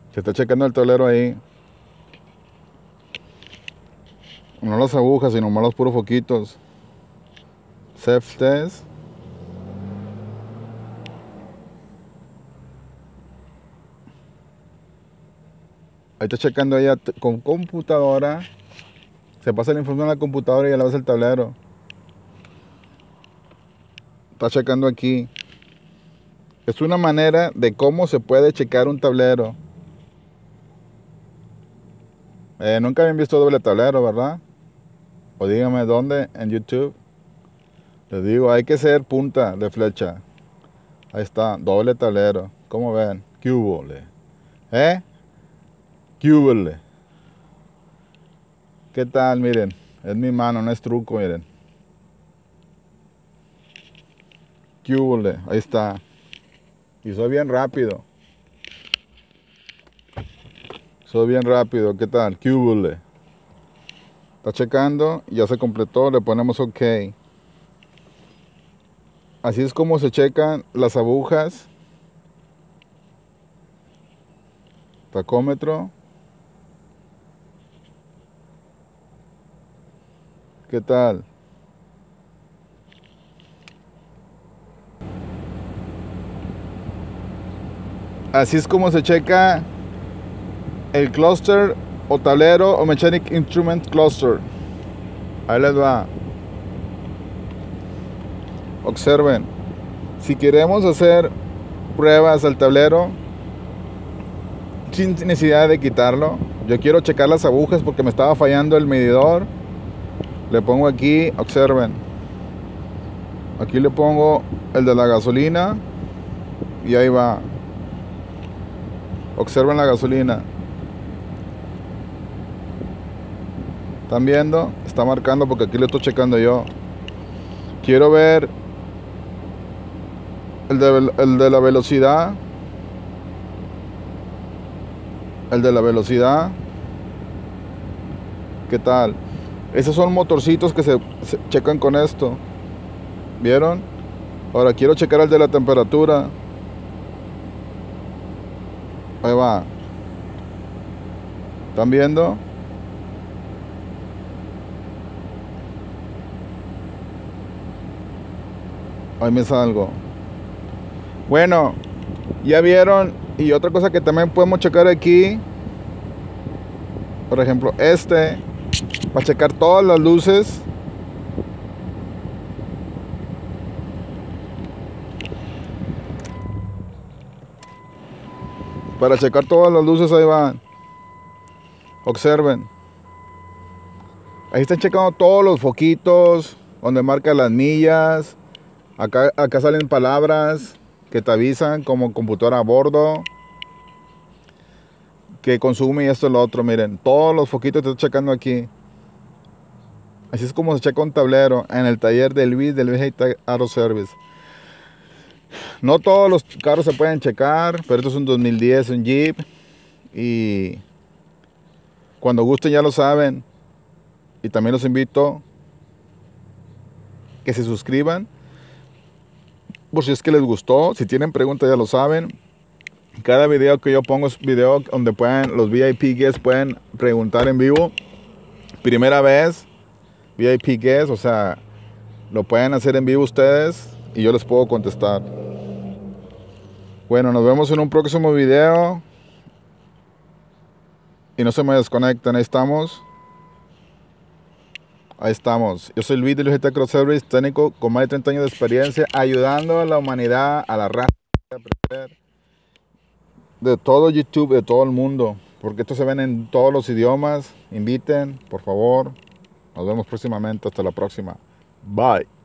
Se está checando el tablero ahí. No las agujas, sino más los puros foquitos. Self test. Ahí está checando ella con computadora. Se pasa la información a la computadora y a la vez el tablero. Está checando aquí. Es una manera de cómo se puede checar un tablero. Nunca habían visto doble tablero, ¿verdad? O dígame dónde en YouTube. Les digo, hay que ser punta de flecha. Ahí está, doble tablero. ¿Cómo ven? ¿Qué hubo? ¿Eh? ¿Qué hubo? ¿Qué tal? Miren, es mi mano, no es truco, miren. ¿Qué hubo? Ahí está. Y soy bien rápido. Soy bien rápido, ¿qué tal? ¿Qué hubo? Está checando, ya se completó, le ponemos OK. Así es como se checan las agujas. Tacómetro. ¿Qué tal? Así es como se checa el cluster o tablero o mechanic instrument cluster. Ahí les va. Observen. Si queremos hacer pruebas al tablero sin necesidad de quitarlo, yo quiero checar las agujas porque me estaba fallando el medidor. Le pongo aquí, observen. Aquí le pongo el de la gasolina y ahí va. Observen la gasolina. ¿Están viendo? Está marcando porque aquí lo estoy checando yo. Quiero ver el de la velocidad. El de la velocidad. ¿Qué tal? Esos son motorcitos que se checan con esto. ¿Vieron? Ahora quiero checar el de la temperatura. Ahí va. ¿Están viendo? Ahí me salgo. Bueno, ya vieron. Y otra cosa que también podemos checar aquí. Por ejemplo, para checar todas las luces. Para checar todas las luces, ahí van. Observen. Ahí están checando todos los foquitos. Donde marca las millas. Acá salen palabras que te avisan como computadora a bordo. Que consume y esto y lo otro. Miren, todos los foquitos te estoy checando aquí. Así es como se checa un tablero en el taller de Luis Auto Service. No todos los carros se pueden checar, pero esto es un 2010, un Jeep. Y cuando gusten ya lo saben. Y también los invito que se suscriban. Por si es que les gustó. Si tienen preguntas ya lo saben. Cada video que yo pongo es video donde los VIP guests pueden preguntar en vivo. Primera vez, VIP guests, o sea, lo pueden hacer en vivo ustedes y yo les puedo contestar. Bueno, nos vemos en un próximo video. Y no se me desconecten, ahí estamos. Ahí estamos. Yo soy Luis de Luis Auto Service, técnico con más de 30 años de experiencia, ayudando a la humanidad, a la raza, a aprender de todo YouTube, de todo el mundo, porque esto se ven en todos los idiomas. Inviten, por favor. Nos vemos próximamente. Hasta la próxima. Bye.